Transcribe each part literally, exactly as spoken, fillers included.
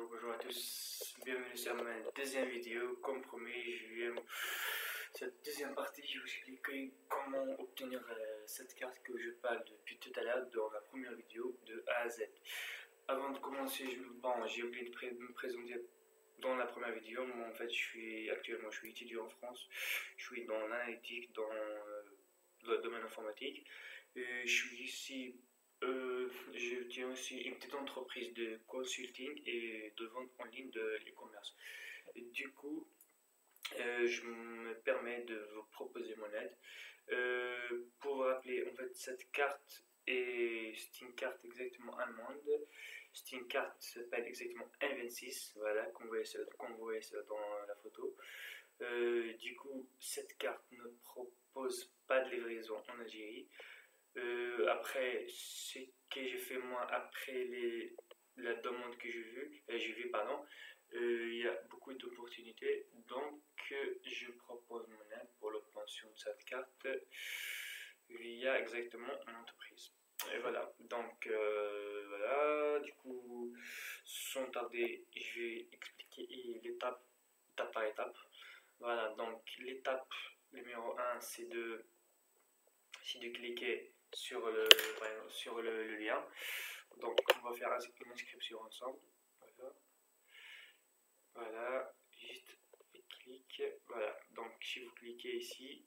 Bonjour, bonjour à tous, bienvenue sur ma deuxième vidéo. Comme promis, je viens cette deuxième partie, je vais vous expliquer comment obtenir euh, cette carte que je parle depuis tout à l'heure dans la première vidéo de A à Z. Avant de commencer, je, bon, j'ai oublié de, pré de me présenter dans la première vidéo. Moi, en fait, je suis actuellement, je suis étudiant en France, je suis dans l'analytique, dans euh, le domaine informatique. Et je suis ici. Euh, je tiens aussi une petite entreprise de consulting et de vente en ligne de l'e-commerce. Du coup, euh, je me permets de vous proposer mon aide. Euh, pour vous rappeler, en fait, cette carte est, c'est une carte exactement allemande. C'est une carte qui s'appelle exactement un vingt-six, voilà, comme vous voyez ça, comme vous voyez ça dans la photo. Euh, du coup, cette carte ne propose pas de livraison en Algérie. Euh, après, ce que j'ai fait moi, après les, la demande que j'ai vue, euh, j'ai vu, pardon, euh, il y a beaucoup d'opportunités. Donc, euh, je propose mon aide pour l'obtention de cette carte via exactement mon entreprise. Et voilà, donc euh, voilà, du coup, sans tarder, je vais expliquer l'étape, étape par étape. Voilà, donc l'étape numéro un, c'est de, c'est de cliquer sur le, sur le, le lien. Donc on va faire une inscription ensemble. Voilà, voilà, juste clic. Voilà, donc si vous cliquez ici,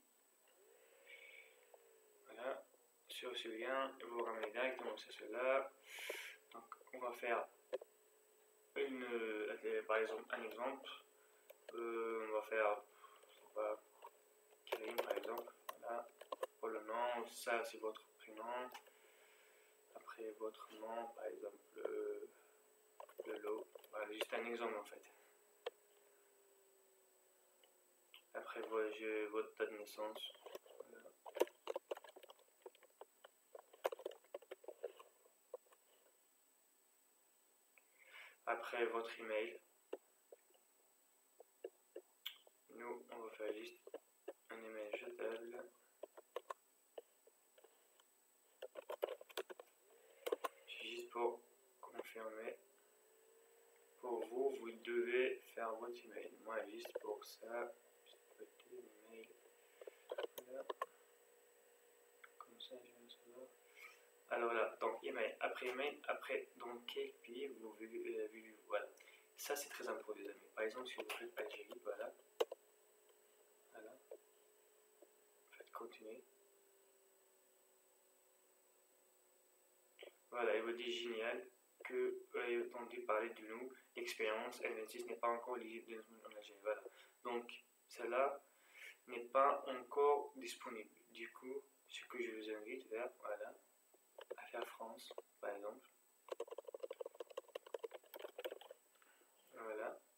voilà, sur ce lien, vous ramenez directement sur cela. Donc on va faire une, euh, par exemple un exemple. Euh, on va faire, je sais pas, Karim par exemple. Voilà, pour le nom, ça c'est votre prénom. Après votre nom, par exemple le, le lot, voilà, juste un exemple en fait. Après votre date de naissance, voilà. Après votre email, nous on va faire juste un email jetable. Juste pour confirmer. Pour vous, vous devez faire votre email. Moi, juste pour ça, petit email. Voilà. Comme ça, je vais savoir. Alors là, donc email. Après email, après, dans quel pays vous vivez, euh, vivez voilà. Ça, c'est très important, les amis. Par exemple, si vous faites Algérie, voilà. Voilà. Faites continuer. Voilà, il vous dit génial que vous avez entendu parler de nous. L'expérience L vingt-six n'est pas encore éligible en Algérie. Voilà. Donc, cela n'est pas encore disponible. Du coup, ce que je vous invite vers, voilà, à faire France, par exemple. Voilà.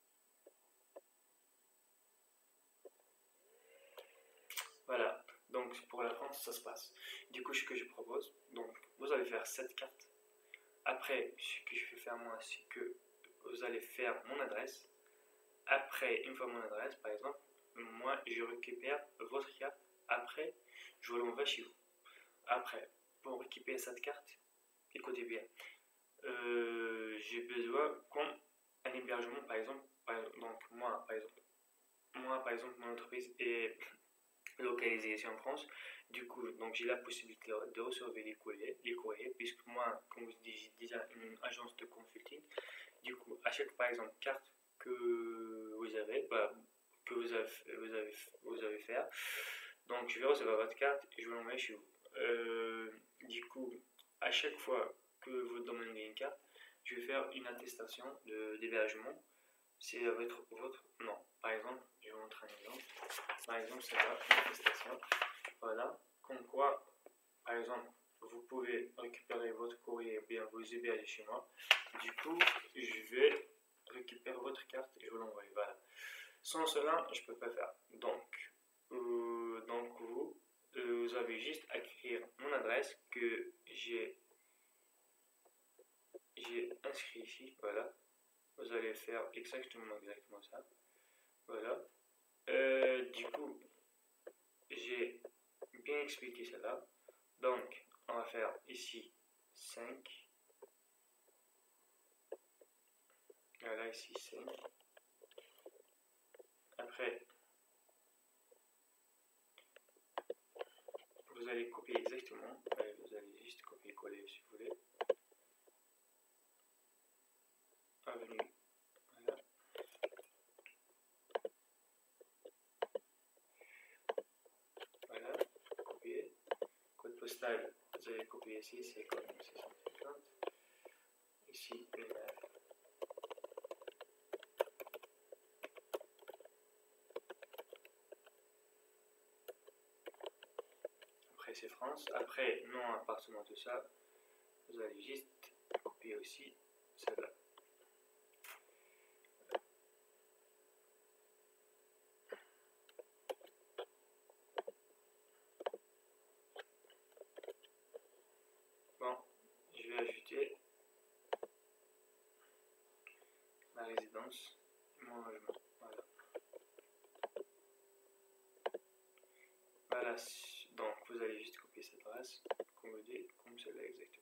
Voilà. Donc, pour la France, ça se passe. Du coup, ce que je propose, donc, vous allez faire cette carte. Après, ce que je vais faire moi, c'est que vous allez faire mon adresse. Après, une fois mon adresse, par exemple, moi, je récupère votre carte. Après, je vous l'envoie chez vous. Après, pour récupérer cette carte, écoutez bien, euh, j'ai besoin comme un hébergement, par exemple. Par, donc, moi, par exemple, moi, par exemple, mon entreprise est localisée ici en France. Du coup, donc j'ai la possibilité de recevoir les courriers, les courriers, puisque moi, comme je dis, j'ai déjà une agence de consulting. Du coup, à chaque, par exemple, carte que vous avez, bah, que vous avez, vous avez, vous avez fait, donc je vais recevoir votre carte et je vais l'envoyer chez vous. Euh, du coup, à chaque fois que vous demandez une carte, je vais faire une attestation d'hébergement. C'est votre, votre nom. Par exemple, je vais vous montrer un exemple. Par exemple, c'est là une attestation. Voilà, comme quoi, par exemple, vous pouvez récupérer votre courrier ou bien vous héberger chez moi. Du coup, je vais récupérer votre carte et je vous l'envoie. Voilà. Sans cela, je ne peux pas faire. Donc, euh, donc vous, euh, vous avez juste à écrire mon adresse que j'ai j'ai inscrit ici. Voilà. Vous allez faire exactement, exactement ça. Voilà. Euh, du coup, j'ai bien expliqué cela. Donc, on va faire ici cinq. Voilà, ici cinq. Après, vous allez copier exactement, allez, vous allez juste copier-coller si vous voulez. Avenue, voilà. Voilà, copier. Code postal, vous allez copier ici, c'est comme six cent cinquante. Ici, le neuf. Après, c'est France. Après, nom, appartement, tout ça, vous allez juste copier aussi celle-là. Bon, je vais ajouter ma résidence, mon logement. Voilà. Voilà, donc vous allez juste copier cette adresse, comme vous dites, comme celle-là exactement.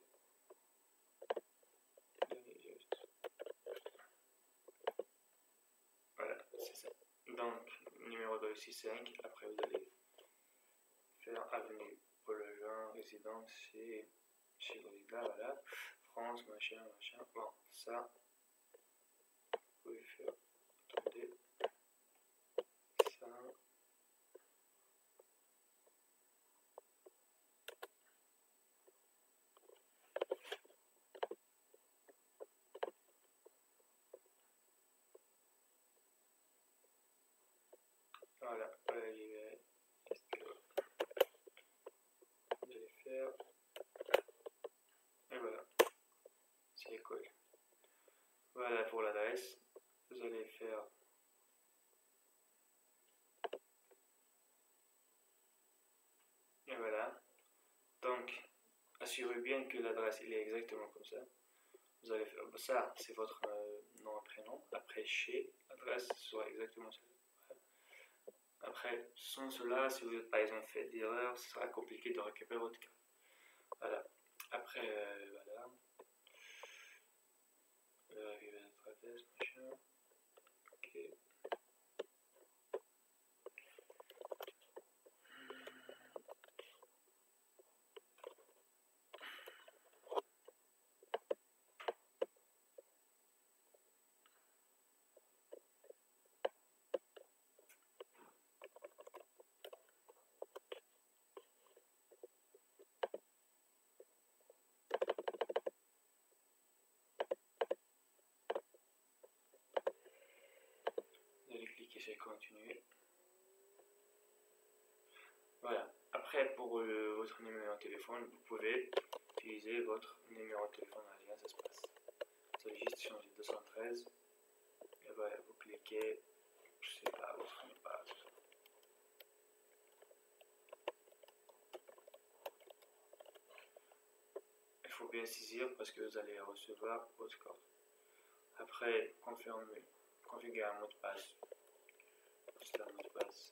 Voilà, c'est ça. Donc, numéro deux six cinq, après vous allez faire avenue Paul-Lejean, résidence chez, chez Gorilla, voilà. France, machin, machin. Bon, ça, vous pouvez faire, attendez, ça. Voilà, allez, qu'est-ce que vous allez faire? Et voilà, c'est l'école. Voilà pour l'adresse. Vous allez faire et voilà. Donc, assurez bien que l'adresse il est exactement comme ça. Vous allez faire ça, c'est votre euh, nom et prénom. Après, chez adresse sera exactement ça. Voilà. Après, sans cela, si vous êtes par exemple fait d'erreur, ce sera compliqué de récupérer votre carte. Voilà. Après, euh, voilà. Arriver à notre adresse, machin. Ok. Vous allez cliquer sur continuer. Voilà. Après, pour euh, votre numéro de téléphone, vous pouvez utiliser votre numéro de téléphone alien, ça se passe. Vous allez juste changer deux cent treize. Et voilà, vous cliquez, je sais pas, votre mot de passe. Il faut bien saisir parce que vous allez recevoir votre code. Après, confirmer, configurer un mot de passe. Juste un mot de passe.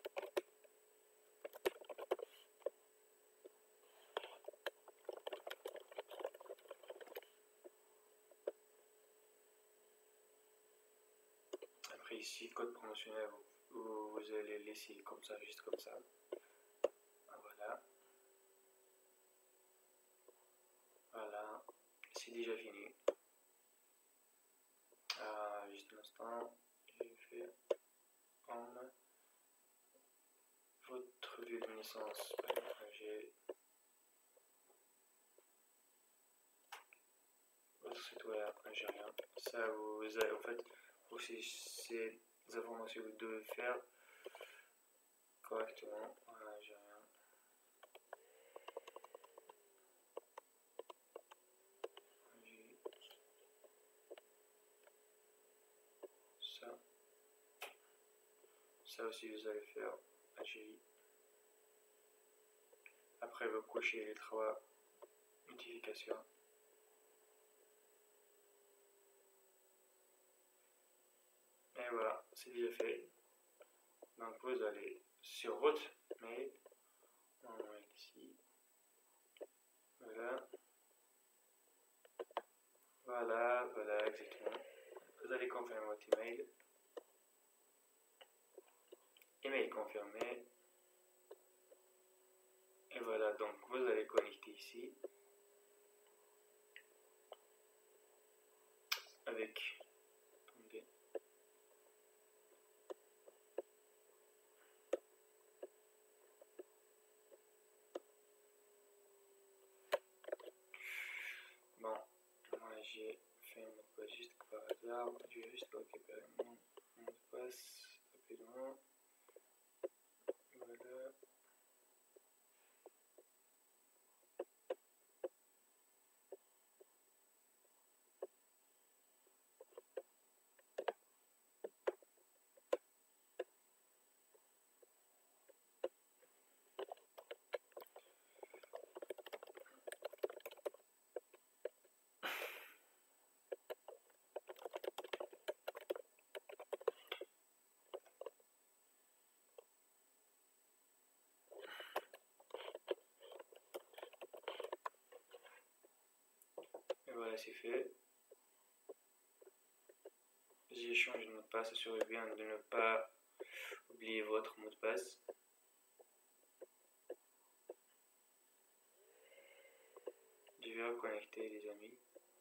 Après ici, code promotionnel, vous, vous allez laisser comme ça, juste comme ça. Voilà. Voilà. C'est déjà fini. Ah, juste un instant. J'ai fait comme votre lieu de naissance. J'ai votre site web algérien. Ça, vous avez en fait aussi ces informations que vous devez faire correctement en algérien. Ça. Ça aussi, vous allez faire Algérie. Après, vous cochez les trois notifications. Et voilà, c'est déjà fait. Donc, vous allez sur votre mail. On va ici. Voilà. Voilà, voilà, exactement. Vous vous allez confirmer votre email. Email confirmé. Et voilà, donc vous allez connecter ici avec attendez. Bon, moi j'ai fait un mot de passe juste par hasard. Je vais juste récupérer mon mot de passe rapidement. Voilà. Et voilà, c'est fait. J'ai changé de mot de passe. Assurez-vous bien de ne pas oublier votre mot de passe. Je vais reconnecter les amis.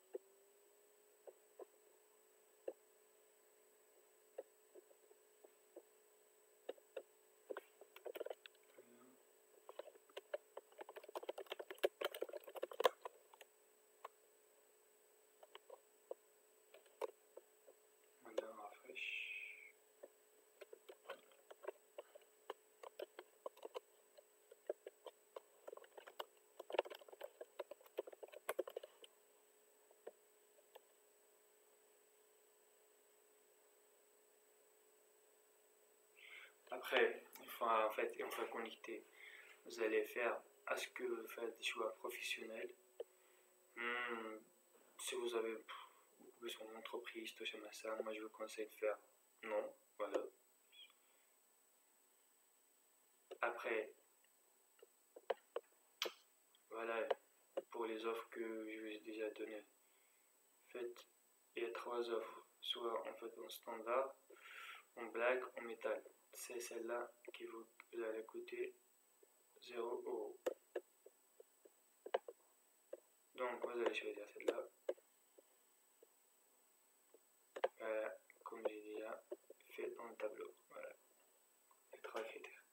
Après, une fois, en fait, une fois connecté, vous allez faire à ce que vous faites des choix professionnels. Hmm, si vous avez beaucoup besoin d'entreprise, tout ça, moi je vous conseille de faire non. Voilà. Après, voilà, pour les offres que je vous ai déjà données, faites, il y a trois offres, soit en fait en standard, en black, en métal. C'est celle-là qui vous, vous allez coûter zéro euros. Donc vous allez choisir celle-là. Voilà, comme j'ai déjà fait dans le tableau. Voilà, les trois critères.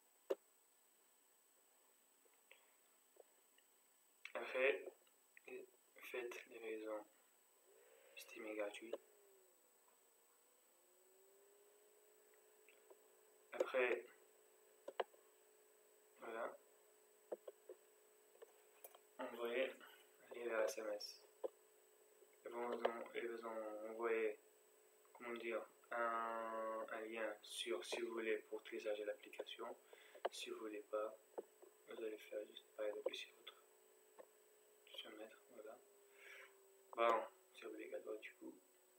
Après, faites les raisons estimées gratuites. Après, voilà, envoyez un lien vers S M S. Ils vont vous envoyer, comment dire, un, un lien sur si vous voulez pour télécharger l'application. Si vous voulez pas, vous allez faire juste par exemple ici votre se mettre, voilà. Bon, c'est obligatoire du coup.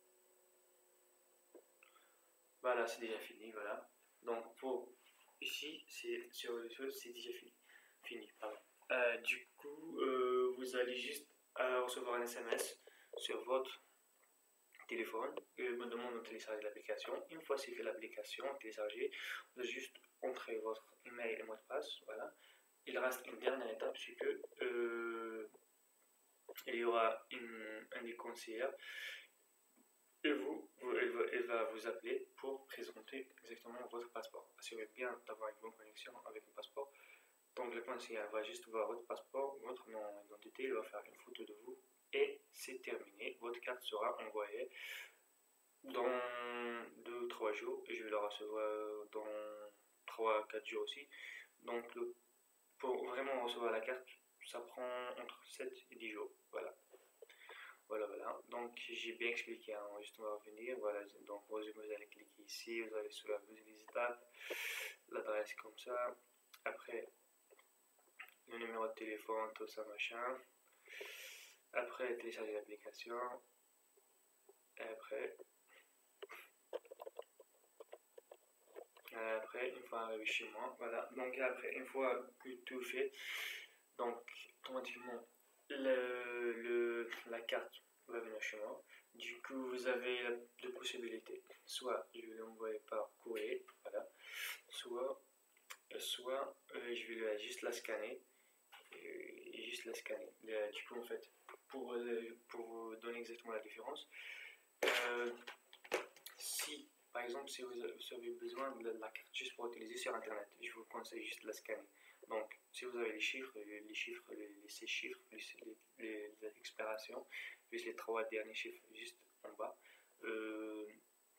Voilà, c'est déjà fini, voilà. Donc pour ici, c'est sur les choses, c'est déjà fini. Fini, pardon. Euh, du coup, euh, vous allez juste euh, recevoir un S M S sur votre téléphone et me demande de télécharger l'application. Une fois c'est fait l'application téléchargée, vous allez juste entrer votre email et mot de passe. Voilà. Il reste une dernière étape, c'est que euh, il y aura une, un des conseillers et vous, vous elle, va, elle va vous appeler pour présenter exactement votre passeport. Assurez bien d'avoir une bonne connexion avec le passeport. Donc le conseiller va juste voir votre passeport, votre nom d'identité, il va faire une photo de vous et c'est terminé. Votre carte sera envoyée dans deux ou trois jours et je vais la recevoir dans trois à quatre jours aussi. Donc le, pour vraiment recevoir la carte, ça prend entre sept et dix jours. Voilà. Voilà, voilà. Donc j'ai bien expliqué, hein, juste on va revenir. Voilà, donc vous, vous allez cliquer ici, vous allez sur la deuxième étape, l'adresse comme ça. Après, le numéro de téléphone, tout ça, machin. Après, télécharger l'application. Et après, après, une fois arrivé chez moi, voilà. Donc après, une fois que tout fait, donc automatiquement, le, le, la carte va venir chez moi. Du coup, vous avez deux possibilités. Soit je vais l'envoyer par courrier, voilà. Soit, soit euh, je vais juste la scanner. Et juste la scanner. Euh, du coup, en fait, pour, euh, pour vous donner exactement la différence, euh, si par exemple, si vous avez besoin de la carte juste pour utiliser sur Internet, je vous conseille juste de la scanner. Donc, si vous avez les chiffres, les chiffres, les, les six chiffres, plus les, les, les expirations, plus les trois derniers chiffres juste en bas, euh,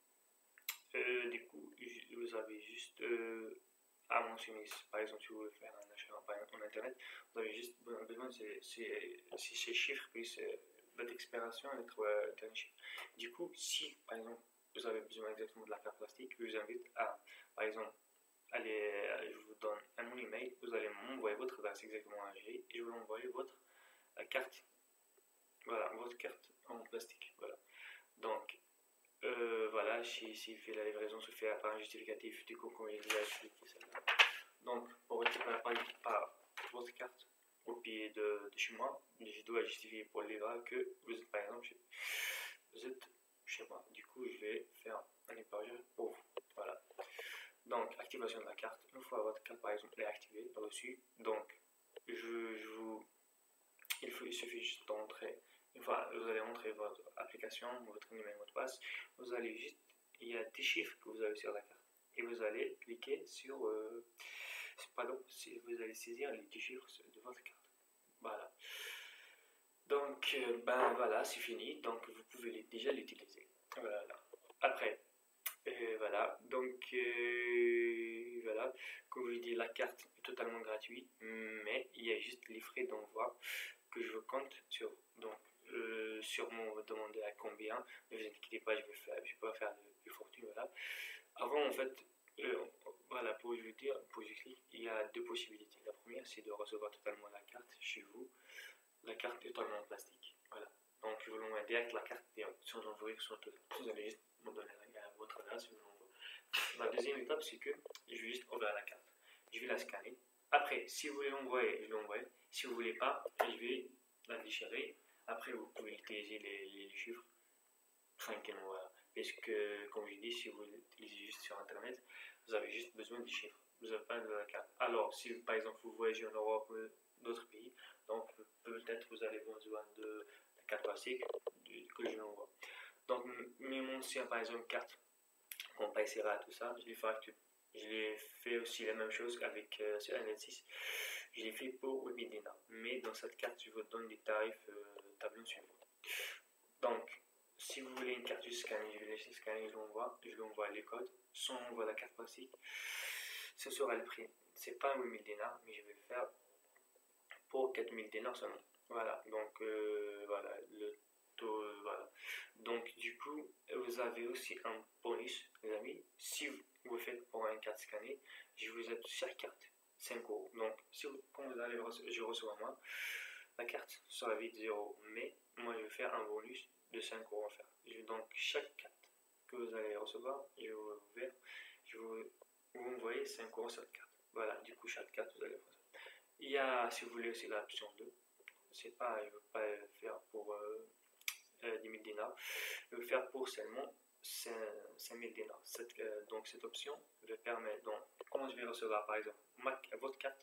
euh, du coup, vous avez juste euh, à mentionner, par exemple, si vous voulez faire un achat en Internet, vous avez juste besoin de ces, ces, ces chiffres, plus euh, date d'expiration et les trois derniers chiffres. Du coup, si, par exemple, vous avez besoin exactement de la carte plastique, je vous invite à, par exemple, allez, je vous donne un mon email, vous allez m'envoyer votre adresse exactement à G et je vais envoyer votre euh, carte, voilà, votre carte en plastique, voilà. Donc, euh, voilà, si, si fait la livraison se fait par un justificatif, du coup, comme il a expliqué celle-là. Donc, pour récupérer par, par votre carte au pied de, de chez moi, je dois justifier pour le livret que vous êtes, par exemple, vous êtes chez moi. Du coup, je vais faire un hébergeur pour vous. Voilà. Donc, activation de la carte. Une fois votre carte, par exemple, est activée, reçue, donc, je, je vous, il, faut, il suffit juste d'entrer. Une fois vous allez entrer votre application, votre numéro de mot de passe, vous allez juste, il y a des chiffres que vous avez sur la carte. Et vous allez cliquer sur, euh, pardon, si vous allez saisir les dix chiffres de votre carte. Voilà. Donc, euh, ben voilà, c'est fini. Donc, vous pouvez déjà l'utiliser. Voilà. Après, euh, voilà. Donc, euh, voilà. Comme je dis, la carte est totalement gratuite, mais il y a juste les frais d'envoi que je compte sur. Donc, euh, sûrement, on va demander à combien. Ne vous inquiétez pas, je vais faire, je peux pas faire de, de fortune. Voilà. Avant, en fait, euh, voilà, pour vous dire, pour vous expliquer, il y a deux possibilités. La première, c'est de recevoir totalement la carte chez vous. La carte est totalement en plastique. Voilà. Donc, je vous l'envoie direct la carte et sans envoyer sur tout. Vous allez juste me donner votre adresse et vous l'envoie. La deuxième étape, c'est que je vais juste ouvrir la carte. Je vais la scanner. Après, si vous voulez l'envoyer, je l'envoie. Si vous ne voulez pas, je vais la déchirer. Après, vous pouvez utiliser les, les chiffres tranquillement. Voilà. Parce que, comme je dis, si vous l'utilisez juste sur Internet, vous avez juste besoin des chiffres. Vous n'avez pas de la carte. Alors, si par exemple vous voyagez en Europe ou d'autres pays, donc peut-être vous avez besoin de la carte classique que je l'envoie. Donc, mes anciens, par exemple, cartes, qu'on passera tout ça, je l'ai fait, je l'ai fait aussi la même chose avec euh, sur N L six. Je l'ai fait pour huit mille dinars. Mais dans cette carte, je vous donne des tarifs euh, tableau suivant. Donc, si vous voulez une carte juste scanner, je vais laisser scanner, je l'envoie, je l'envoie les codes, sans envoie la carte plastique, ce sera le prix. C'est pas huit mille dinars, mais je vais le faire pour quatre mille dinars seulement. Voilà, donc euh, voilà, le taux, euh, voilà. Donc du coup, vous avez aussi un bonus, les amis. Si vous, vous faites pour une carte scannée, je vous aide chaque carte cinq euros. Donc, si vous, quand vous allez, je reçois moi, la carte sera vite zéro, mais moi je vais faire un bonus de cinq euros en faire. Je, donc chaque carte que vous allez recevoir, je vais vous faire, je vais vous, vous envoyer cinq euros sur cette carte. Voilà, du coup chaque carte vous allez faire ça. Il y a, si vous voulez aussi l'option deux, c'est pas, je ne veux pas le faire pour euh, euh, dix mille dinars, je veux faire pour seulement cinq mille dinars. Cette, euh, donc cette option me permet, donc comment je vais recevoir par exemple ma, votre carte.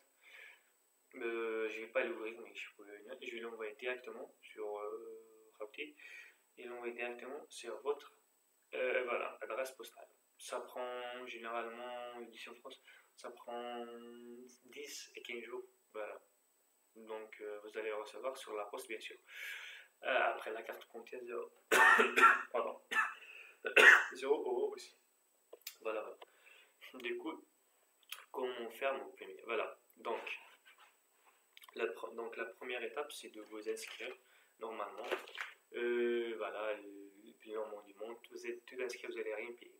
Euh, je ne vais pas l'ouvrir, mais je, peux, je vais l'envoyer directement sur euh, Router et l'envoyer directement sur votre euh, voilà, adresse postale. Ça prend généralement, ici en France, ça prend dix et quinze jours. Voilà. Donc euh, vous allez recevoir sur la poste, bien sûr. Euh, après, la carte contient zéro. Pardon. zéro euros aussi. Voilà, voilà. Du coup, comment faire mon premier? Voilà. Donc, La, donc la première étape, c'est de vous inscrire normalement. Euh, voilà, le plus normal du monde, vous êtes tout inscrit, vous n'allez rien payer.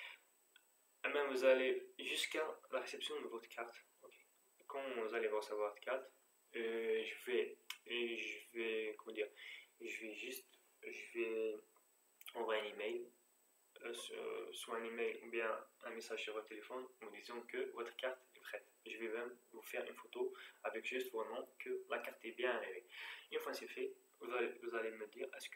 Et même vous allez jusqu'à la réception de votre carte. Okay. Quand vous allez recevoir votre carte, euh, je vais, je vais, comment dire, je vais juste, je vais envoyer un email, euh, soit un email ou bien un message sur votre téléphone, en disant que votre carte est prête. Je vais même vous faire une photo avec juste vos noms que la carte est bien arrivée. Une fois c'est fait, vous allez, vous allez me dire est-ce que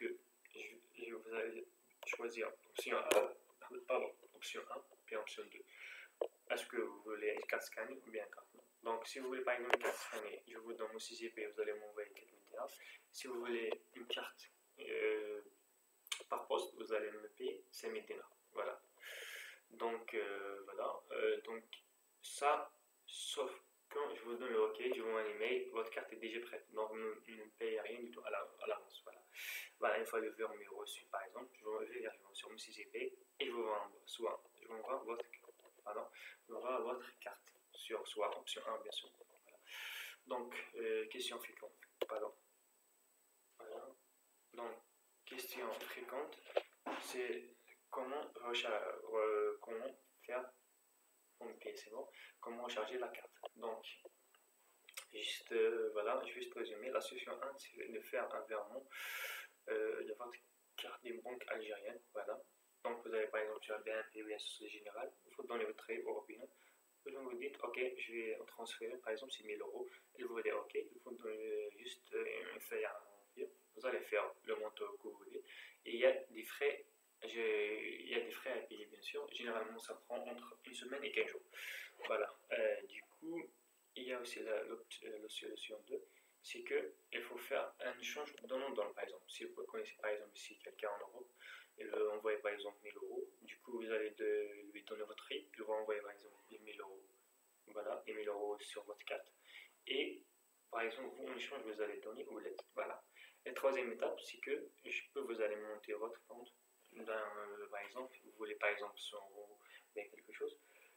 je, je, vous allez choisir option un, pardon, option un, puis option deux. Est-ce que vous voulez une carte scannée ou bien une carte non? Donc, si vous voulez par exemple une carte scannée, je vous donne mon C C P, vous allez m'envoyer quatre mille dinars. Si vous voulez une carte euh, par poste, vous allez me payer cinq mille dinars. Voilà. Donc, euh, voilà. Euh, donc, ça, sauf quand je vous donne le OK, je vous envoie un email, votre carte est déjà prête. Donc, ne, ne payez rien du tout à l'avance. Voilà. Voilà, une fois le verre reçu, par exemple, je vais vers sur mon C C P et je vous envoie soit je vous envoie votre pardon, je vous envoie votre carte sur soit option un, bien sûr. Voilà. Donc, euh, question fréquente. Pardon. Voilà. Donc, question fréquente, c'est comment, euh, comment faire, okay, c'est bon, comment recharger la carte. Donc, juste, euh, voilà, je vais juste résumer. La solution un, c'est de faire un virement euh, de votre carte de banque algérienne. Voilà. Donc, vous avez par exemple sur B N P ou bien Société Générale, il faut donner votre règle européen. Vous vous dites, ok, je vais transférer par exemple c'est mille euros. Et vous dites, ok, il faut donner juste une feuille à remplir. Vous allez faire le montant que vous voulez. Et il y a des frais. Il y a des frais à payer, bien sûr. Généralement, ça prend entre une semaine et quelques jours. Voilà. Euh, du coup, il y a aussi la, la, la solution deux, c'est qu'il faut faire un échange donnant-donnant. Par exemple, si vous connaissez par exemple ici quelqu'un en Europe, il veut envoyer par exemple mille euros, du coup, vous allez de, lui donner votre R I P, il va envoyer par exemple les mille euros. Voilà, les mille euros sur votre carte. Et par exemple, vous en échange, vous allez donner ou l'aide. Voilà. La troisième étape, c'est que je peux vous allez monter votre compte. Dans, euh, par exemple, vous voulez par exemple cent euros, bien quelque chose.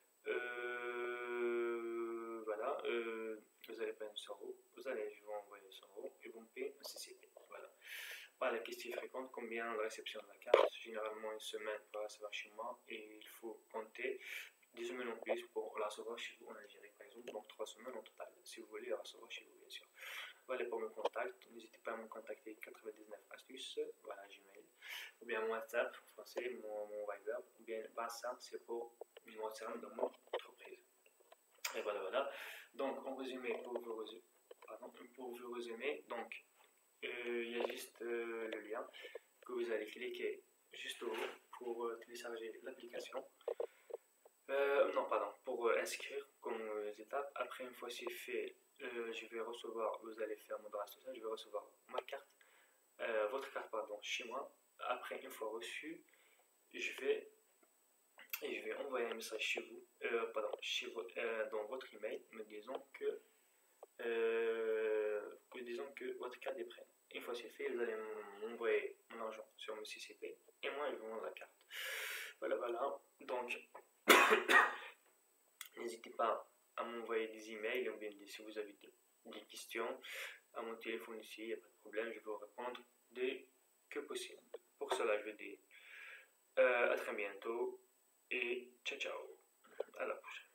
Euh, voilà, euh, vous allez payer cent euros, vous allez, je vais envoyer cent euros et vous me payez un C C P. Voilà. Voilà, la question fréquente, combien de réception de la carte? Généralement une semaine pour la recevoir chez moi et il faut compter des semaines en plus pour la recevoir chez vous en Algérie par exemple, donc trois semaines en total, si vous voulez la recevoir chez vous bien sûr. Voilà pour mon contact, n'hésitez pas à me contacter quatre-vingt-dix-neuf astuces, voilà Gmail, ou bien mon WhatsApp en français, mon, mon Viber, ou bien Bassa, c'est pour mon WhatsApp de mon entreprise. Et voilà, voilà. Donc en résumé, pour vous résumer, pardon, pour vous résumer, donc euh, il y a juste euh, le lien que vous allez cliquer juste au haut pour euh, télécharger l'application. Euh, non, pardon, pour euh, inscrire comme euh, étapes. Après, une fois c'est fait, euh, je vais recevoir, vous allez faire mon adresse social, je vais recevoir ma carte, euh, votre carte, pardon, chez moi. Après, une fois reçue, je vais, et je vais envoyer un message chez vous, euh, pardon, chez vous, euh, dans votre email, me disant que, euh, que disons que votre carte est prête. Une fois c'est fait, vous allez m'envoyer mon argent sur mon C C P et moi je vous rends la carte. Voilà, voilà. Donc, n'hésitez pas à m'envoyer des emails ou bien si vous avez des, des questions à mon téléphone ici, il n'y a pas de problème, je vais vous répondre dès que possible. Pour cela, je vous dis euh, à très bientôt et ciao ciao, à la prochaine.